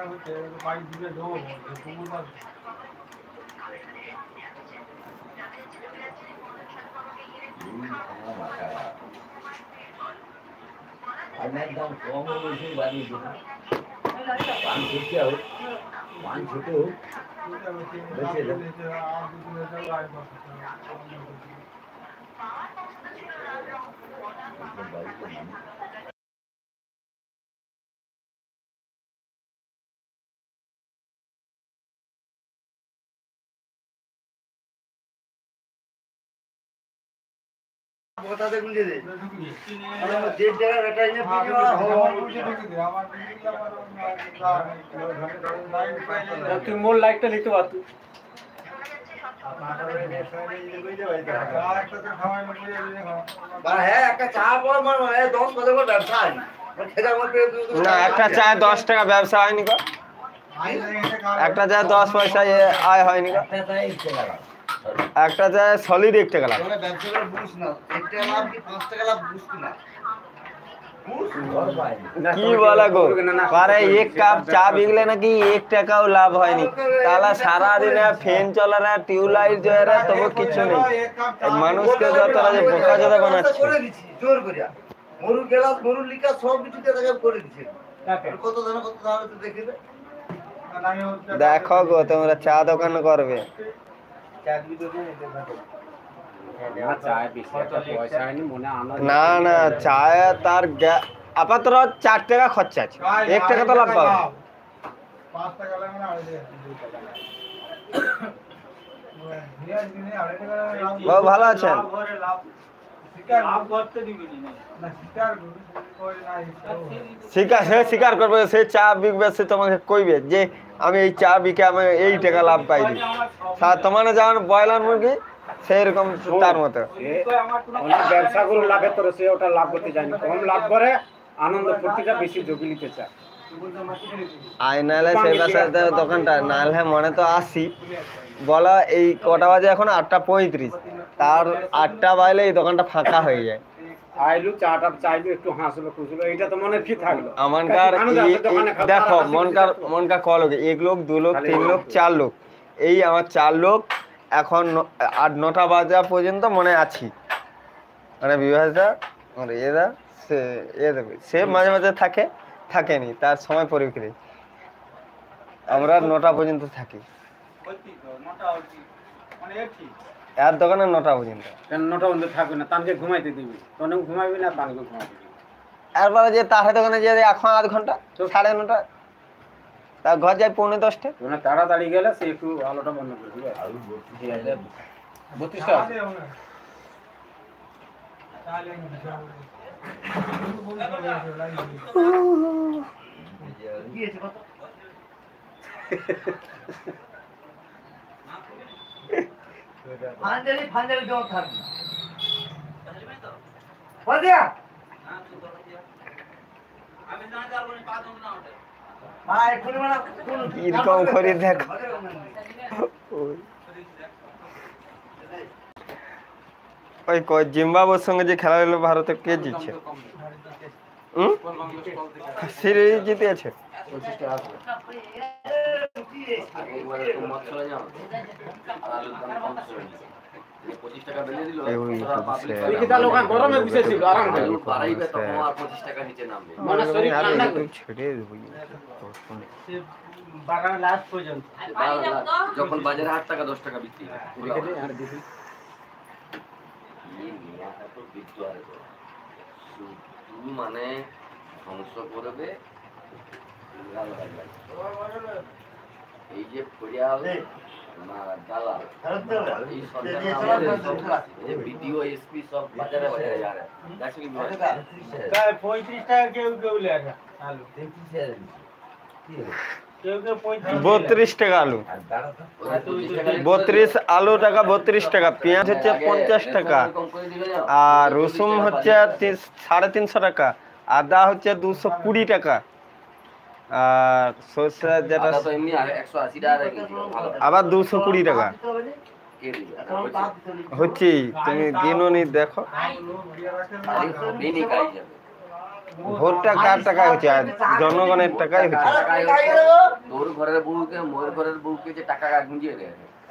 একদম কম বেশি বাড়িয়ে দেবো। পান ছুটে হোক, পান ছুটে হোক, বেঁচে দেবো। তুই মোর লাইটটা লিখতে পারতো। না একটা চায় 10 টাকা ব্যবসা হয়নি গো, একটা চায় 10 পয়সা আয় হয়নি গো, একটা চায় সলিড 1 টাকা লাভ। কি বলা গো, পারে 1 কাপ চা বিকলে নাকি 1 টাকাও লাভ হয়নি। তাহলে সারাদিনে ফ্যান চলে না, টিউবলাইট জ্বলে না, তবু কিছু নেই। মানুষকে যতটা যে বোকাচোদা বানাচ্ছে। দেখো গো তোমরা চা দোকান করবে, না না চায় তার আপাতত 4 টাকা খরচা আছে, 1 টাকা তো লাভ পাবে। ভালো আছেন? স্বীকার করবে, সে চা বিকবে, সে তোমাকে কইবে যে আমি এই চা বিকে আমি এই টাকা লাভ পাইনি। তোমার যেমন ব্রয়লার মুরগি সেইরকম তার মতো ব্যবসা করে লাভের তোর সে ওটা লাভ করতে যায়নি, কম লাভ করে আনন্দ ফুর্তিটা বেশি ঝুঁকি নিতে চায়। আই নাহলে সেই বাসাতে দোকানটা নাহলে মনে তো আসি বলা এই কটা বাজে এখন 8:35, তার 8টা বাজলে এই দোকানটা ফাঁকা হয়ে যায়। আইলু চাটা চাইলু একটু হাসলো খুশলো, এটা তো মনে কি থাকলো। আমানকার দেখো মনকার ক লোক, 1 লোক 2 লোক 3 লোক 4 লোক, এই আমার 4 লোক এখন 8-9টা বাজা পর্যন্ত মনে আছি। মানে বিভাসদা আর এরা সে মাঝে মাঝে থাকেনি, তার সময় পরিক্রিয়া। আমরা 9টা পর্যন্ত থাকি, এর দোকানে 9টা পর্যন্ত। 9টা পর্যন্ত থাকবে না, তানকে ঘুমাইতে দিবি, তোনেও ঘুমাবি না, তানকে ঘুমাইতে দিবি। এরপরে যে তার দোকানে যে এখন আধ ঘন্টা 9:30, তার ঘর যায় 9:45। মানে তাড়াতাড়ি গেলে সে একটু আলোটা বন্ধ করে দিবে। 32 টাকা ফান্ডালি জব থাকবে এরকম করে দেখো। ওই জিম্বাবুয়ের সঙ্গে যে খেলা হলো ভারতে, কে জিতছে? সিরিজ জিতেছে। যখন বাজারে 8 টাকা 10 টাকা বিক্রি মানে ধ্বংস করবে। এই যে ফরিয়াল দালাল, এই সরকার ভিডিও এসপি সব বাজারে বাজারে যা रहे हैं। 35 টাকা কেউ লেখা আলু, 32 টাকা আলু, 32 আলু টাকা 32 টাকা, পেঁয়াজ হচ্ছে 50 টাকা, আর রসুন হচ্ছে 350 টাকা, আদা হচ্ছে 220 টাকা, আর সরষে যেটা আবার 220 টাকা হচ্ছে। তুমি দিনও নি দেখো, ভোটটা কার টাকায় হচ্ছে? আর জনগণের টাকায় হচ্ছে। তোর ঘরের বউকে মোর ঘরের বউকে যে টাকা গুঁজিয়ে দেয়